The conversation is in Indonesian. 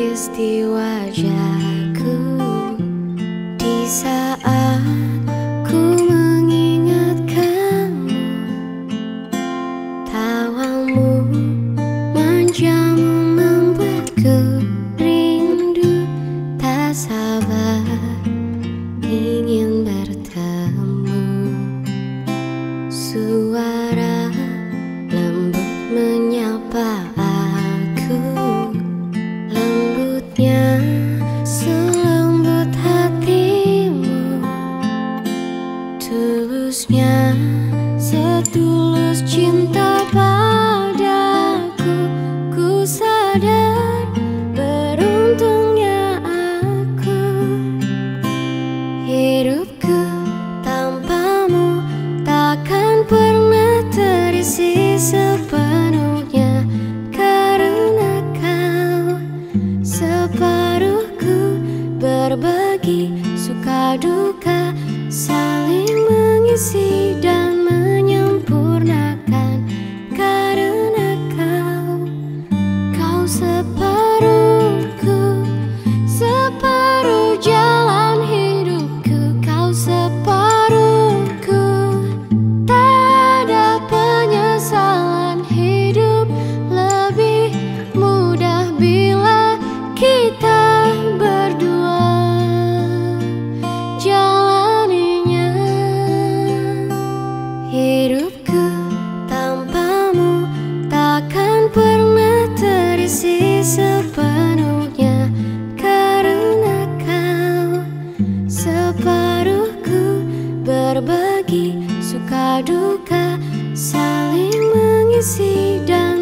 menangis di wajahku di saat ku mengingat kamu. Tawamu manjamu membuatku rindu, tak sabar ingin bertemu. Suara lembut menyapa aku, lembutnya selembut hatimu, tulusnya setulus cinta padaku. Ku sadar beruntungnya aku, hidupku tanpamu takkan pernah terisi sepenuhnya, karena kau separuhku, berbagi suka duka, saling mengisi dan menyempurnakan. Karena kau separuhku, separuh jalan hidupku. Kau separuhku, tak ada penyesalan. Hidup lebih mudah bila kita berdua jalaninya. Hidupku tanpamu takkan pernah terisi sepenuhnya, karena kau separuhku, berbagi suka duka, saling mengisi dan